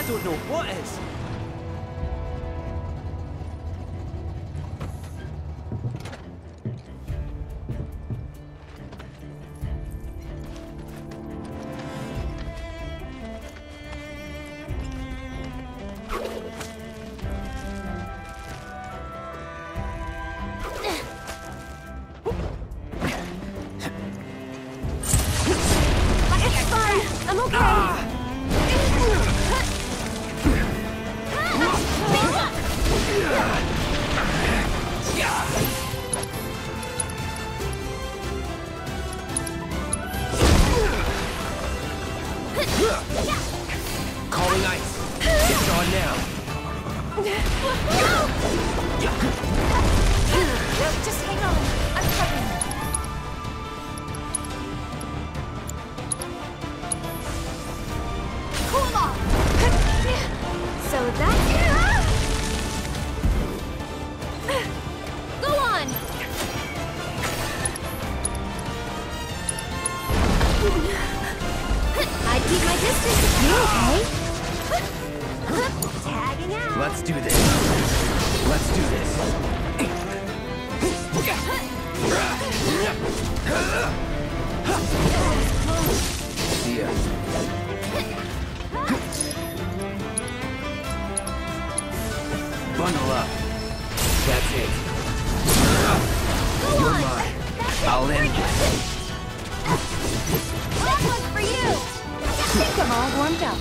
don't know what is. I'm okay. Calling ice. It's on now. Just hang on. I'm coming. Cool off. So that's go on. I keep my distance. You okay? Tagging out. Let's do this. Let's do this. See ya. Bundle up. That's it. Go You're on. mine. That's it. I'll end Bring this. it. That one's for you. I think I'm all warmed up.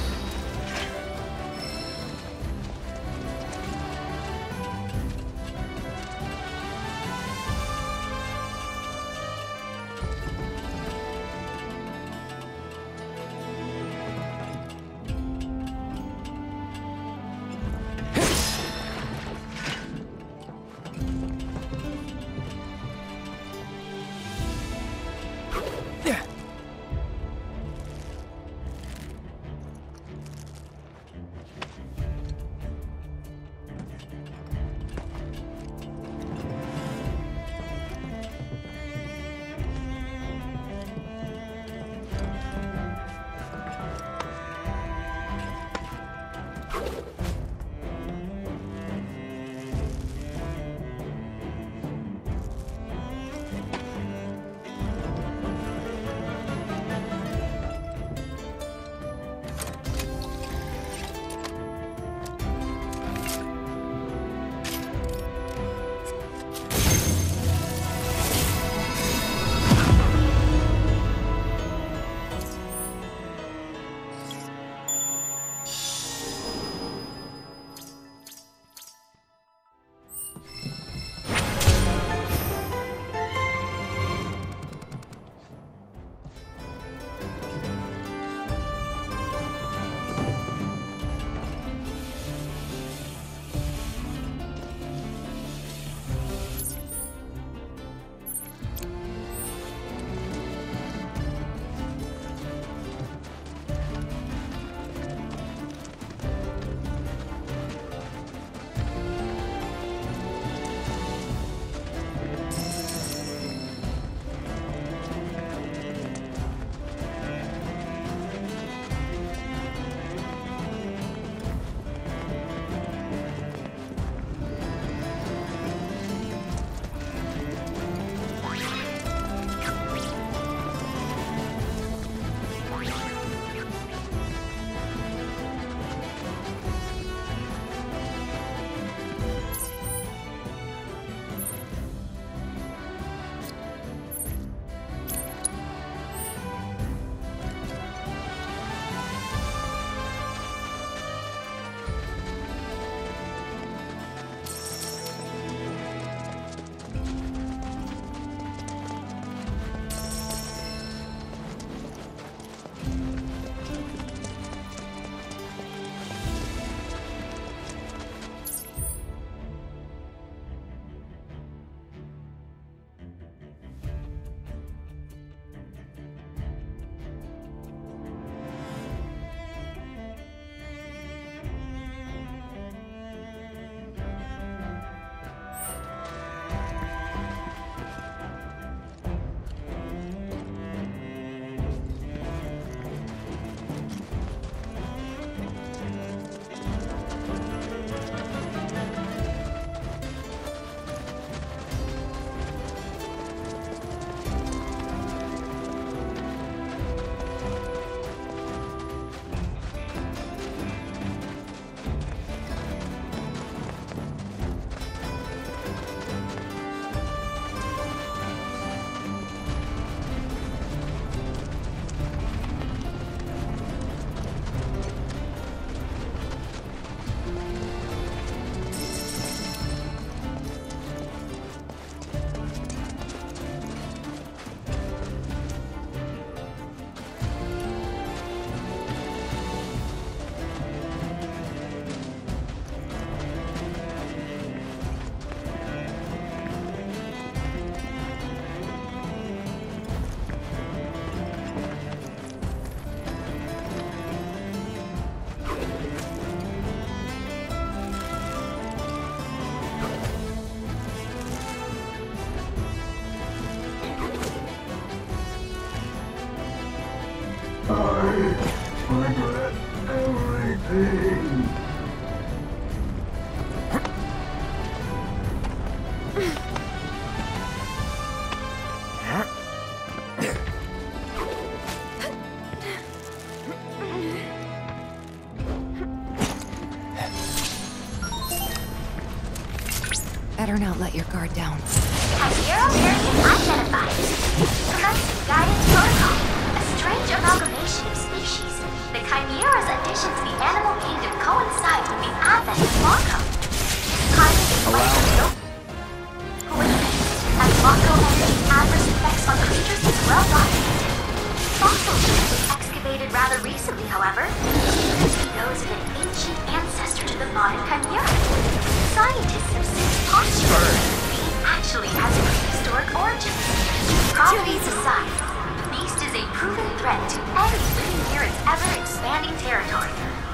Better not let your guard down. Chimera variant identified. Commencing guidance protocol. A strange amalgamation of species. The Chimera's addition to the animal kingdom coincides with the advent of Mako. Timing is likely no coincidence, as Mako energy's adverse effects on creatures is well documented. Fossil reefs excavated rather recently, however, seem to be those of an ancient ancestor to the modern Chimera. Scientists have since postulated these actually has prehistoric origins. Properties aside, the beast is a proven threat to any living near its ever-expanding territory.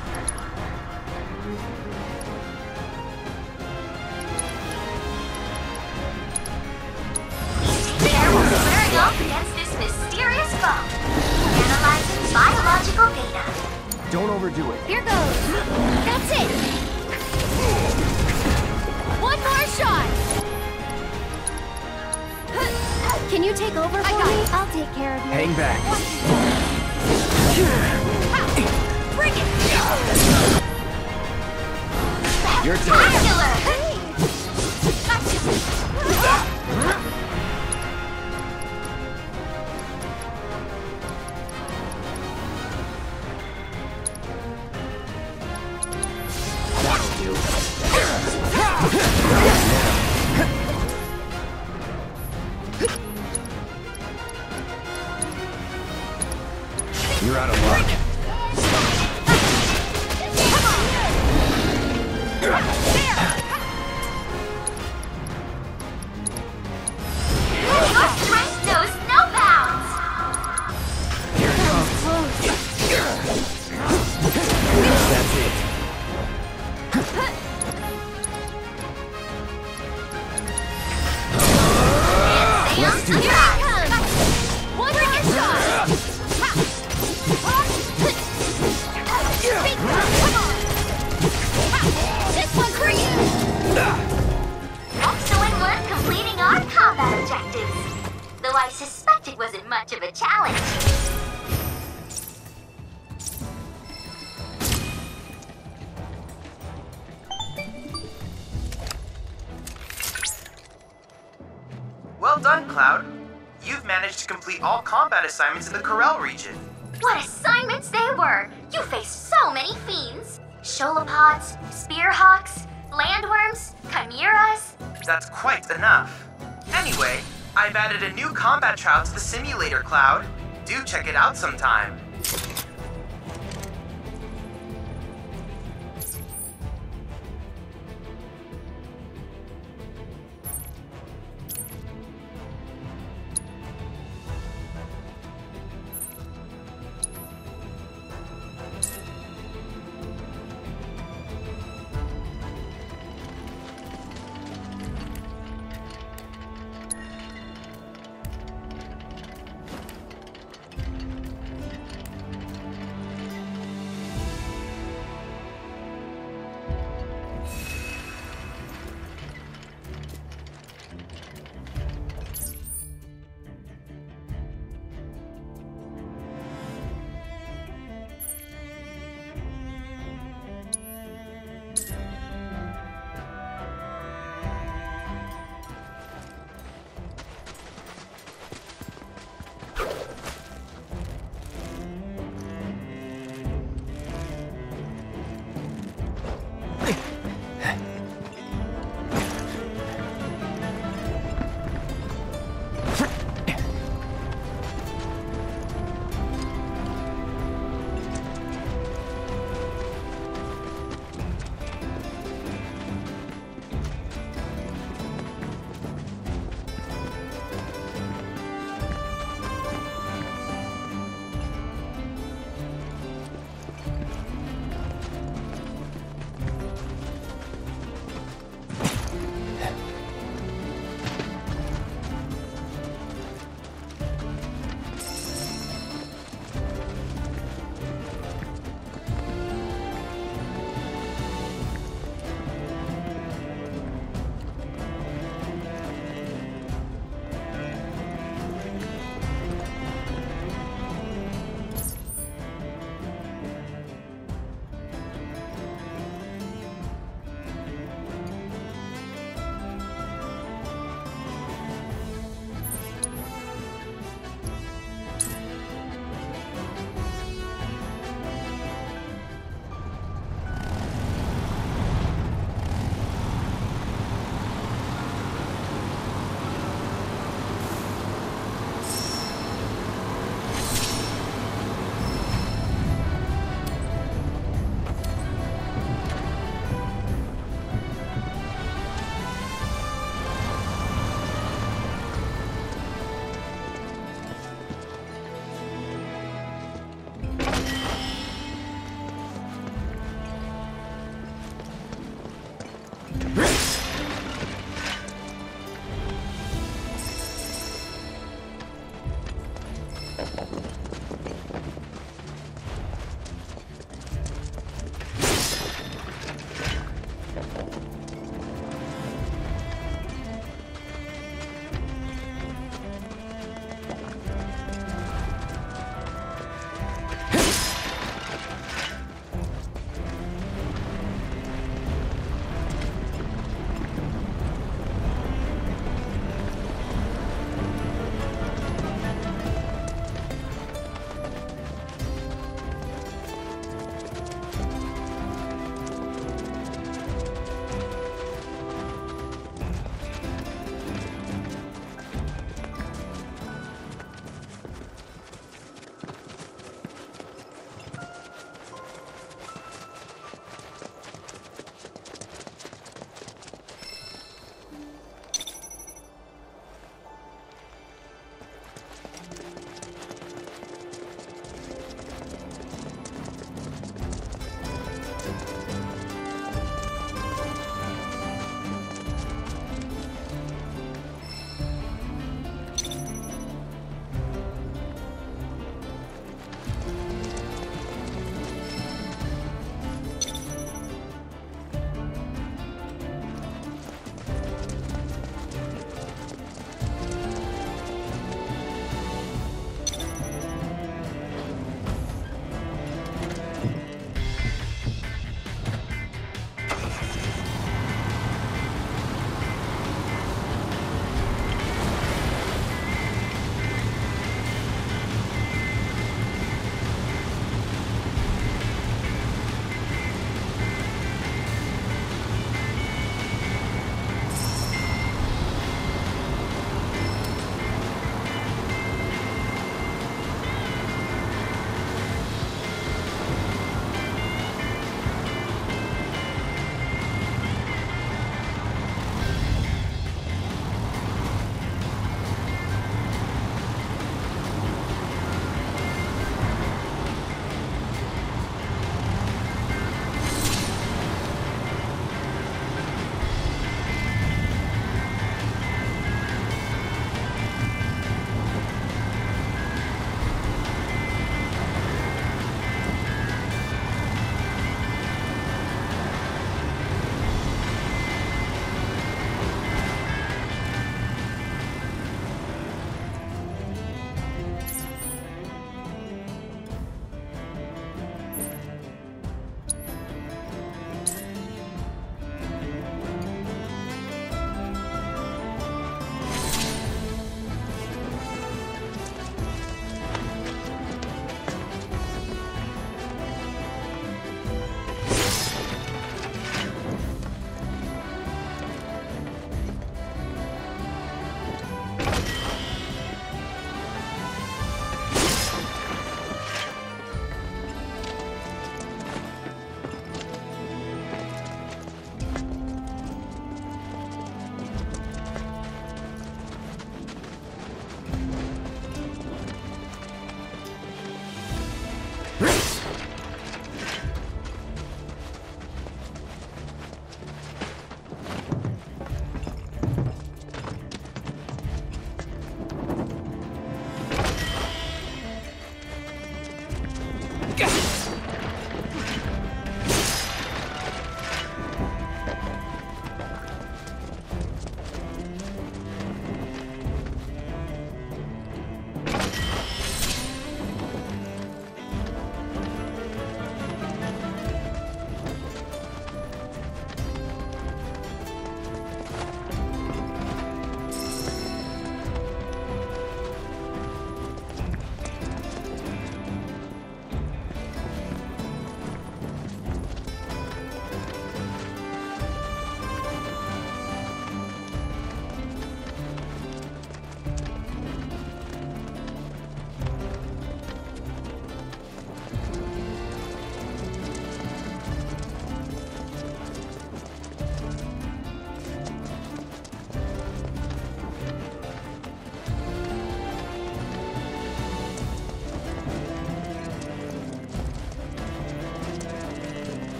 Please take care while squaring off against this mysterious foe. Analyzing biological data. Don't overdo it. Here goes. That's it. One more shot! Can you take over for me? I'll take care of you. Hang back. Bring it! Your turn. That'll do. You're out of luck. Your strength knows no bounds! Here it comes. That's it. Let's do Here it. it comes! One more shot! Big one, come on! This one's for you! Excellent work completing our combat objectives. Though I suspect it wasn't much of a challenge. Well done, Cloud. You've managed to complete all combat assignments in the Corel region. What assignments they were! You faced so many fiends! Sholopods, spearhawks, landworms, chimeras. That's quite enough. Anyway, I've added a new combat trial to the simulator, Cloud. Do check it out sometime.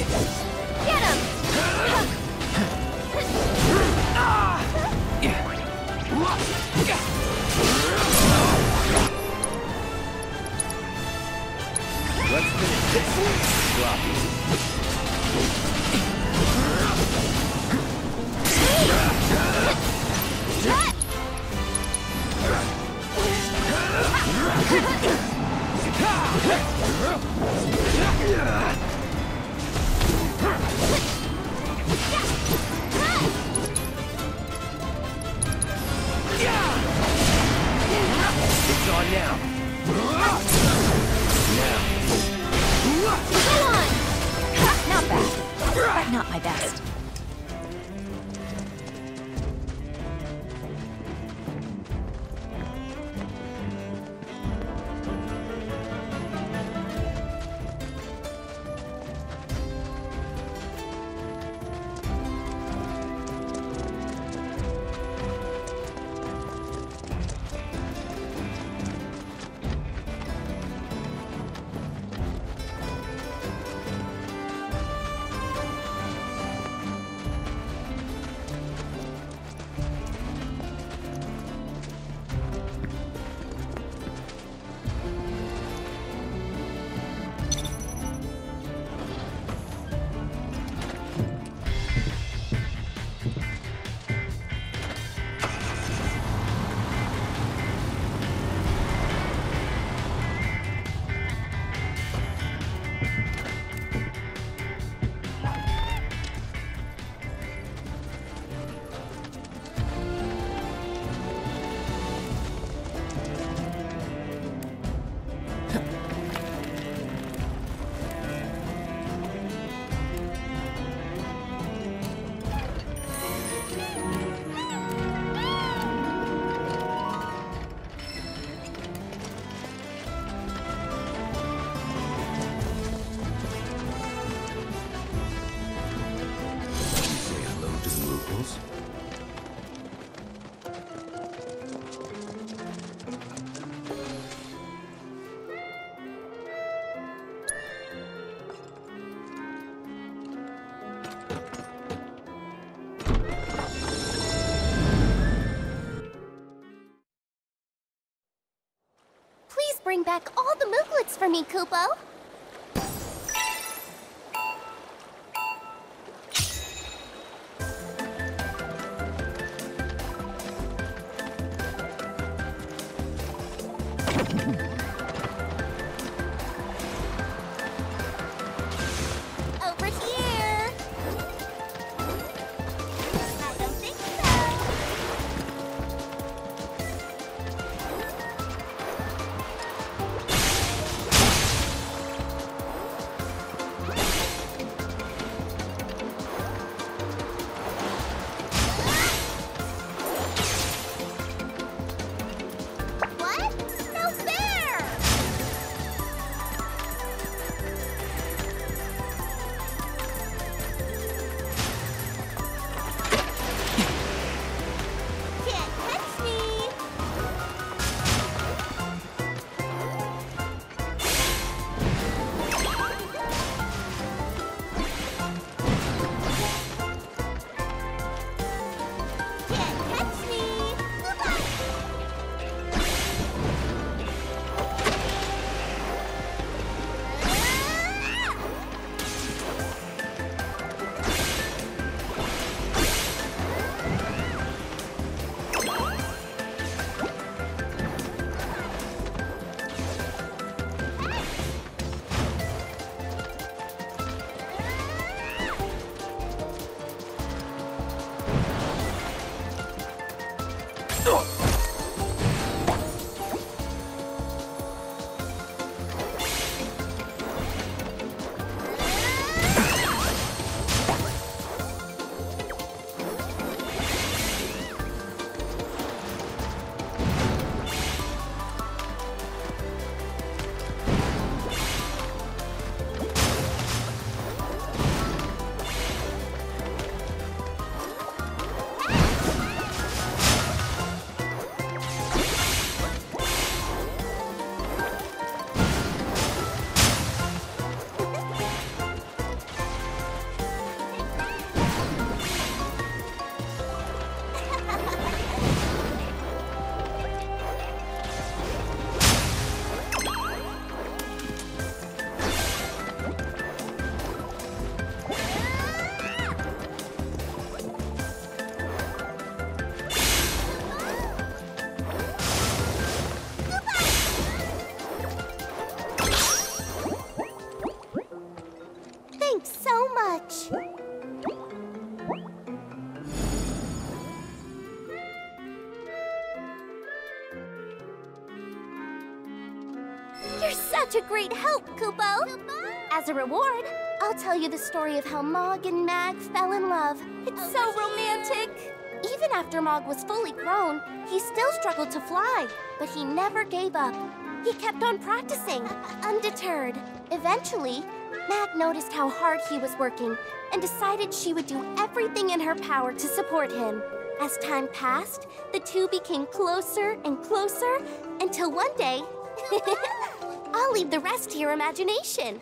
Get him! Let's finish this. Sloppy. It's on now. Now. Go on! Not bad, but not my best. Bring back all the mooglets for me, Kupo. Over here. I don't think so. such a great help, Kupo. As a reward, I'll tell you the story of how Mog and Mag fell in love. It's so romantic. Even after Mog was fully grown, he still struggled to fly, but he never gave up. He kept on practicing, undeterred. Eventually, Mag noticed how hard he was working and decided she would do everything in her power to support him. As time passed, the two became closer and closer until one day... I'll leave the rest to your imagination.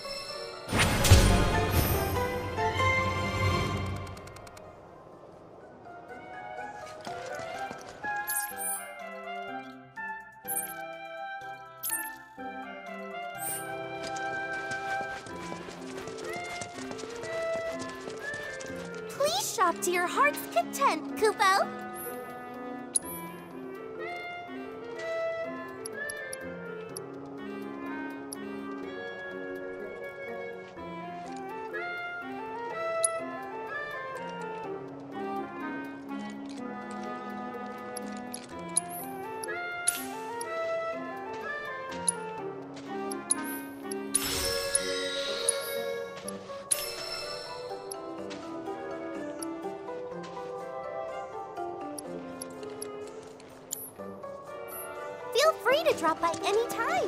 Please shop to your heart's content, Kupo. Feel free to drop by any time.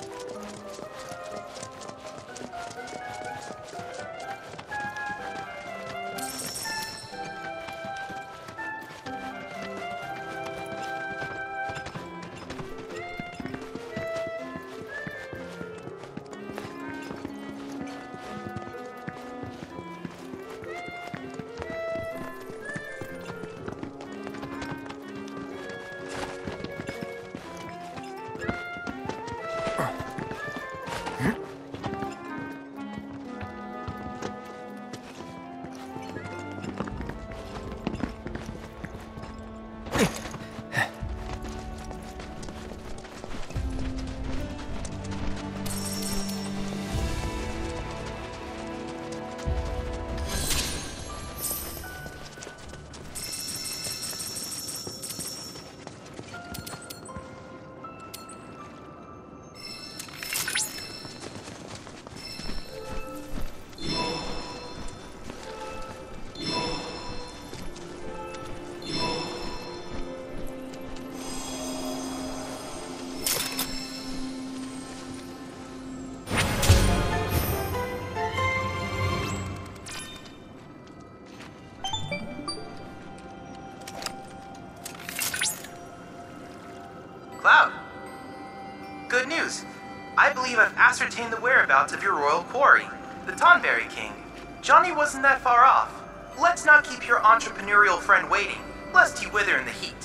Cloud. Good news. I believe I've ascertained the whereabouts of your royal quarry, the Tonberry King. Johnny wasn't that far off. Let's not keep your entrepreneurial friend waiting, lest he wither in the heat.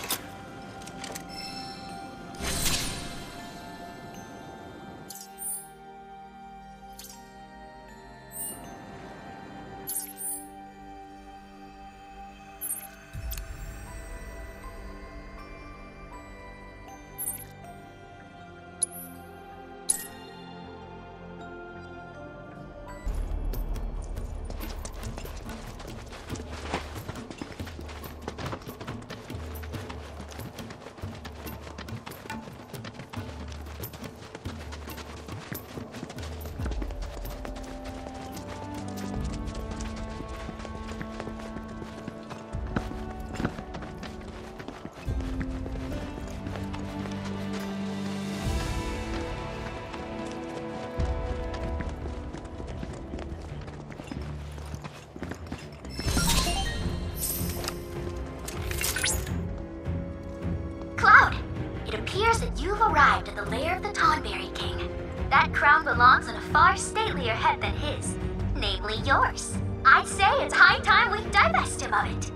You've arrived at the lair of the Tonberry King. That crown belongs on a far statelier head than his, namely yours. I'd say it's high time we divest him of it.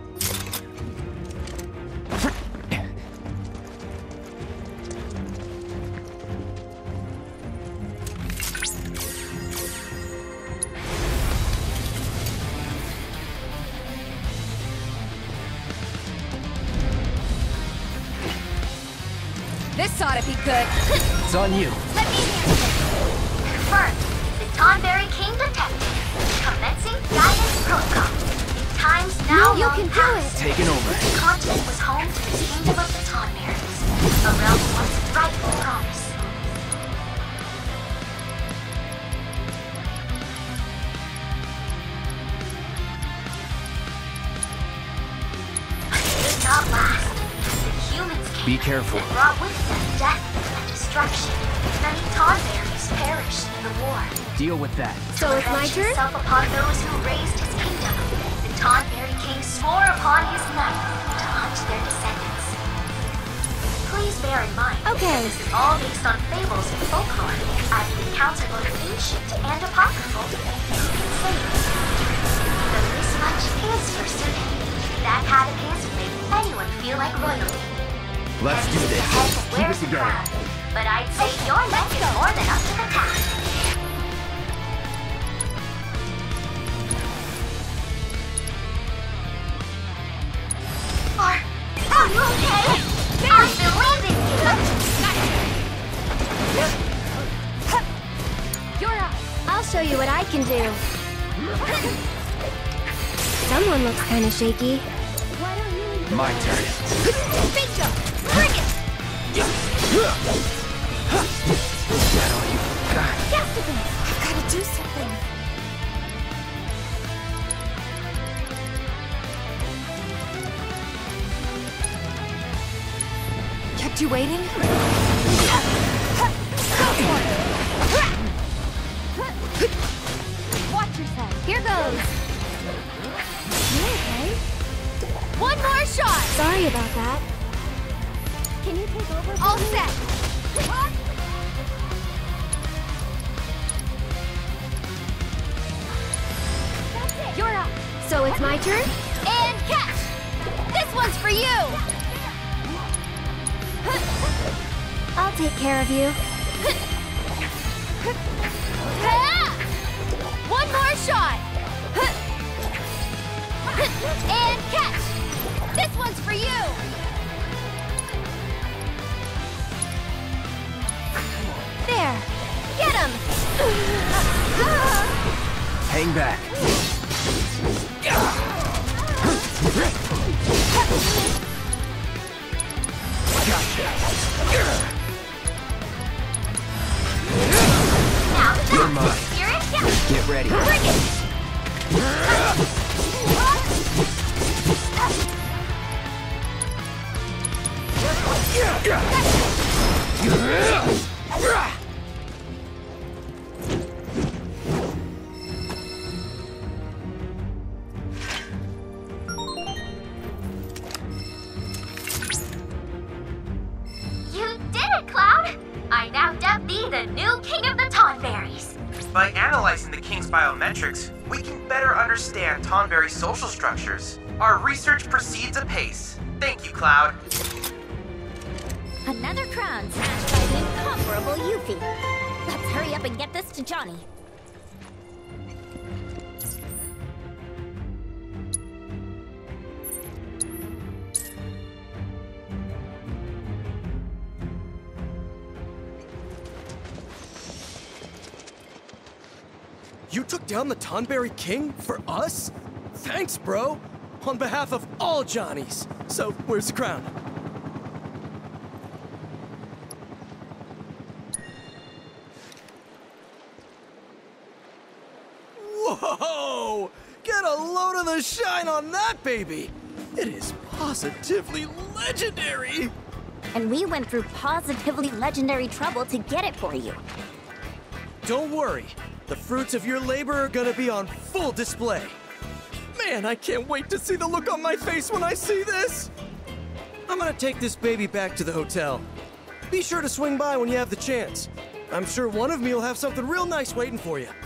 This ought to be good. It's on you. Let me handle it. Confirmed. The Tonberry King detected. Commencing guidance protocol. In times now You long can do past, it. Taking over. this continent was home to the kingdom of the Tonberries, a realm once ripe for promise. Be careful. That brought with them death and destruction. Many Tonberries perished in the war. Deal with that. So it's my Avenge turn? himself upon those who raised his kingdom. The Tonberry King swore upon his knife to hunt their descendants. Please bear in mind Okay. that this is all based on fables and folklore, as the accounts are both ancient and apocryphal. Who can say this? Though this much is for certain. That hat of his would make anyone feel like royalty. Let's do this. Keep it together. But I'd say your neck is more than up to the task. Are you okay? I believe in you. You're up. I'll show you what I can do. Someone looks kind of shaky. Why don't you... My turn. Bingo! Bring it! Is that all you got? Yesterday! I've got to do something. Kept you waiting? Go for it! Watch yourself. Here goes. You okay? One more shot! Sorry about that. Can you take over? All set! That's it! You're up! So it's my turn? And catch! This one's for you! I'll take care of you. One more shot! And catch! This one's for you! There! Get him! Hang back. Now the You're mine. spirit, yeah. Get ready. Bring it! You did it, Cloud! I now dub thee the new king of the Tonberries. By analyzing the king's biometrics, we can better understand Tonberry's social structures. Our research proceeds apace. Thank you, Cloud. Another crown smashed by the incomparable Yuffie. Let's hurry up and get this to Johnny. You took down the Tonberry King for us? Thanks, bro. On behalf of all Johnnies. So, where's the crown? Whoa! Get a load of the shine on that baby! It is positively legendary! And we went through positively legendary trouble to get it for you. Don't worry. The fruits of your labor are gonna be on full display. Man, I can't wait to see the look on my face when I see this! I'm gonna take this baby back to the hotel. Be sure to swing by when you have the chance. I'm sure one of me will have something real nice waiting for you.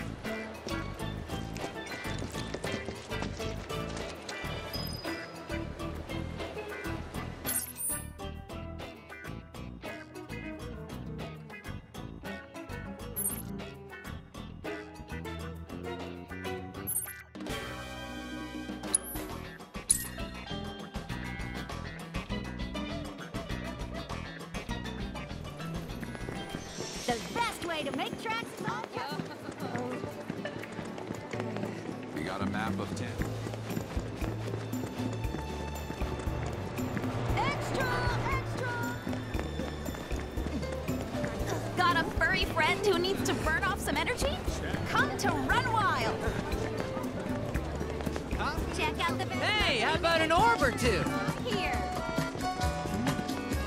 The best way to make tracks is all We got a map of 10. Extra! Extra! Got a furry friend who needs to burn off some energy? Come to Run Wild! Check out the... Hey, how about an orb or two? Here.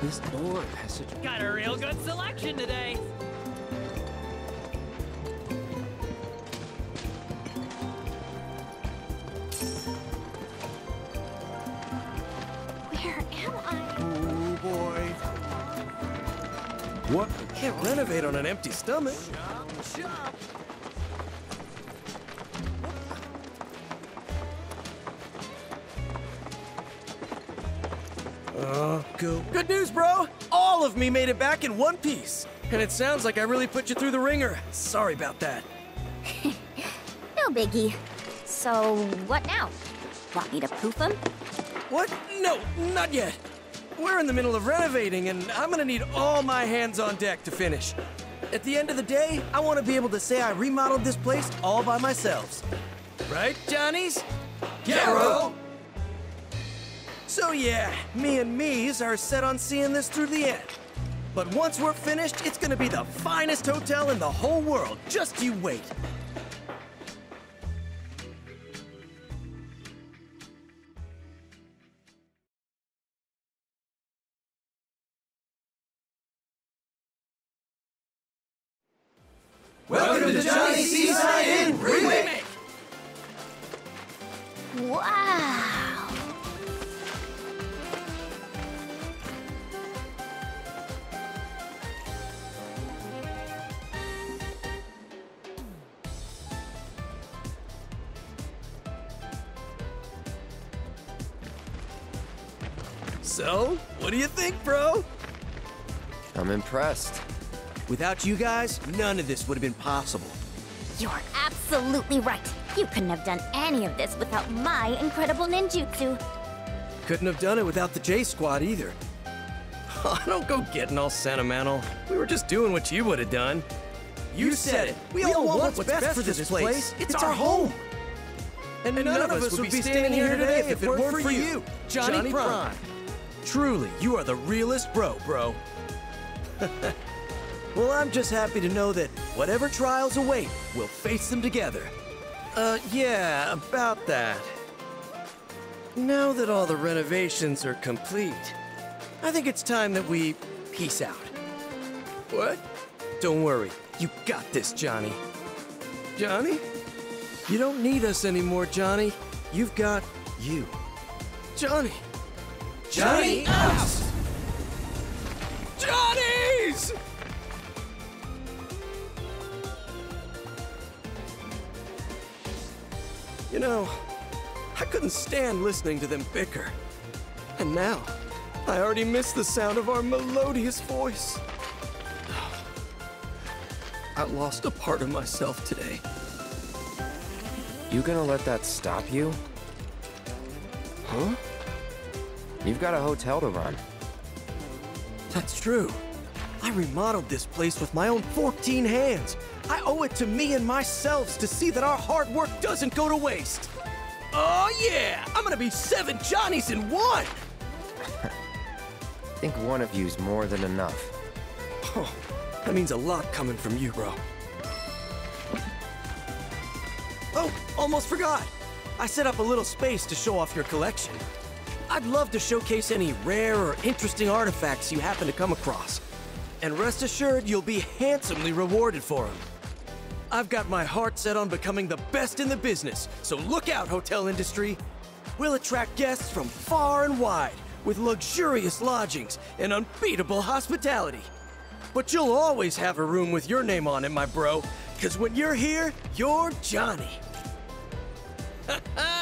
This door has such... Got a real good selection today. Where am I? Oh, boy. What? Can't renovate on an empty stomach. Go. Good news, bro! All of me made it back in one piece. And it sounds like I really put you through the ringer. Sorry about that. No biggie. So, what now? Want me to poof him? What? No, not yet. We're in the middle of renovating, and I'm gonna need all my hands on deck to finish. At the end of the day, I want to be able to say I remodeled this place all by myself. Right, Johnnies? Yeah, bro! So yeah, me and me's are set on seeing this through the end. But once we're finished, it's gonna be the finest hotel in the whole world. Just you wait. Welcome to Johnny Seaside Inn Remake! Wow! So, what do you think, bro? I'm impressed. Without you guys, none of this would have been possible. You're absolutely right. You couldn't have done any of this without my incredible ninjutsu. Couldn't have done it without the J Squad either. Oh, don't go getting all sentimental. We were just doing what you would have done. You said it. We all want what's best for this place. It's our home. And none of us would be standing here today if it weren't for you, Johnny Prime. Truly, you are the realest bro. Well, I'm just happy to know that whatever trials await, we'll face them together. Yeah, about that. Now that all the renovations are complete, I think it's time that we peace out. What? Don't worry, you got this, Johnny. Johnny? You don't need us anymore, Johnny. You've got you. Johnny! Johnny out! Johnnies! You know, I couldn't stand listening to them bicker. And now, I already miss the sound of our melodious voice. I lost a part of myself today. You gonna let that stop you? Huh? You've got a hotel to run. That's true. I remodeled this place with my own 14 hands. I owe it to me and myself to see that our hard work doesn't go to waste. Oh yeah! I'm gonna be 7 Johnnies in one! I think one of you's more than enough. Oh, that means a lot coming from you, bro. Oh, almost forgot. I set up a little space to show off your collection. I'd love to showcase any rare or interesting artifacts you happen to come across. And rest assured, you'll be handsomely rewarded for them. I've got my heart set on becoming the best in the business, so look out, hotel industry. We'll attract guests from far and wide, with luxurious lodgings and unbeatable hospitality. But you'll always have a room with your name on it, my bro, because when you're here, you're Johnny.